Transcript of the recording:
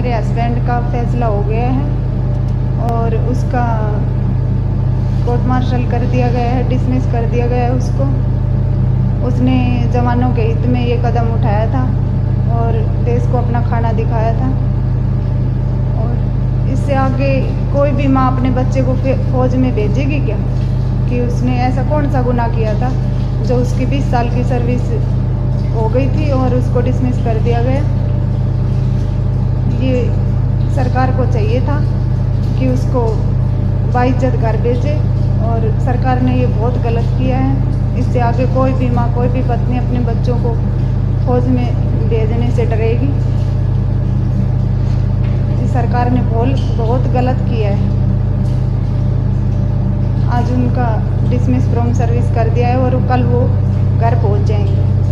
मेरे हस्बैंड का फैसला हो गया है और उसका कोर्ट मार्शल कर दिया गया है, डिसमिस कर दिया गया है उसको। उसने जवानों के हित में ये कदम उठाया था और देश को अपना खाना दिखाया था। और इससे आगे कोई भी माँ अपने बच्चे को फौज में भेजेगी क्या? कि उसने ऐसा कौन सा गुनाह किया था जो उसकी 20 साल की सर्विस हो गई थी और उसको डिसमिस कर दिया गया। ये सरकार को चाहिए था कि उसको बाइज्जत घर भेजे और सरकार ने ये बहुत गलत किया है। इससे आगे कोई भी माँ, कोई भी पत्नी अपने बच्चों को फौज में भेजने से डरेगी। सरकार ने बहुत गलत किया है। आज उनका डिसमिस फ्रॉम सर्विस कर दिया है और कल वो घर पहुंच जाएंगे।